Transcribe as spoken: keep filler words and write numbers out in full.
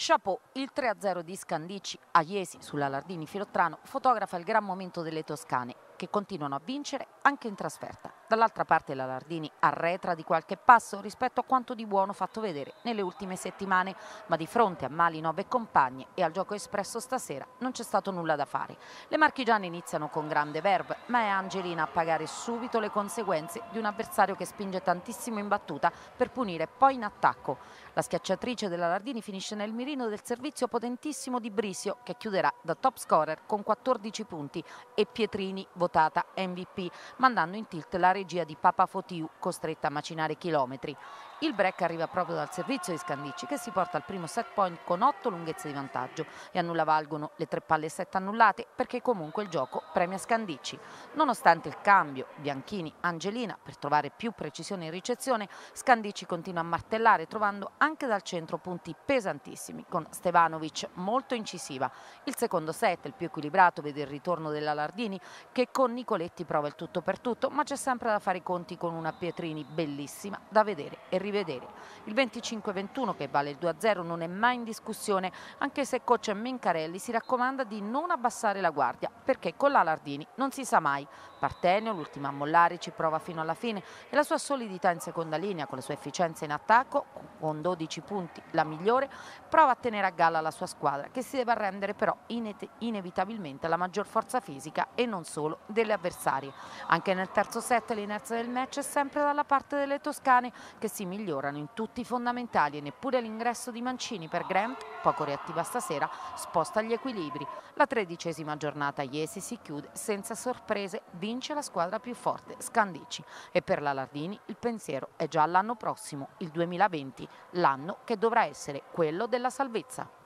Chapeau, il tre a zero di Scandicci a Iesi sulla Lardini Filottrano fotografa il gran momento delle toscane che continuano a vincere anche in trasferta. Dall'altra parte la Lardini arretra di qualche passo rispetto a quanto di buono fatto vedere nelle ultime settimane, ma di fronte a Malinov e compagne e al gioco espresso stasera non c'è stato nulla da fare. Le marchigiane iniziano con grande verve, ma è Angelina a pagare subito le conseguenze di un avversario che spinge tantissimo in battuta per punire poi in attacco. La schiacciatrice della Lardini finisce nel mirino del servizio potentissimo di Brisio, che chiuderà da top scorer con quattordici punti, e Pietrini votata M V P, mandando in tilt la regia di Papa Fotiu, costretta a macinare chilometri. Il break arriva proprio dal servizio di Scandicci, che si porta al primo set point con otto lunghezze di vantaggio, e a nulla valgono le tre palle set annullate, perché comunque il gioco premia Scandicci. Nonostante il cambio Bianchini-Angelina per trovare più precisione in ricezione, Scandicci continua a martellare, trovando anche dal centro punti pesantissimi, con Stevanovic molto incisiva. Il secondo set, il più equilibrato, vede il ritorno della Lardini, che con Nicoletti prova il tutto per tutto, ma c'è sempre da fare i conti con una Pietrini bellissima da vedere e rivedere. Il venticinque ventuno, che vale il due a zero, non è mai in discussione, anche se coach Mencarelli si raccomanda di non abbassare la guardia, perché con la Lardini non si sa mai. Partenio, l'ultima a mollare, ci prova fino alla fine, e la sua solidità in seconda linea, con le sue efficienze in attacco, con dodici punti la migliore, prova a tenere a galla la sua squadra, che si deve arrendere però inevitabilmente alla maggior forza fisica e non solo delle avversarie. Anche nel terzo set l'inerzia del match è sempre dalla parte delle toscane, che si migliorano in tutti i fondamentali, e neppure l'ingresso di Mancini per Grant, poco reattiva stasera, sposta gli equilibri. La tredicesima giornata a Iesi si chiude senza sorprese, vince la squadra più forte, Scandicci, e per la Lardini il pensiero è già all'anno prossimo, il duemilaventi, l'anno che dovrà essere quello della salvezza.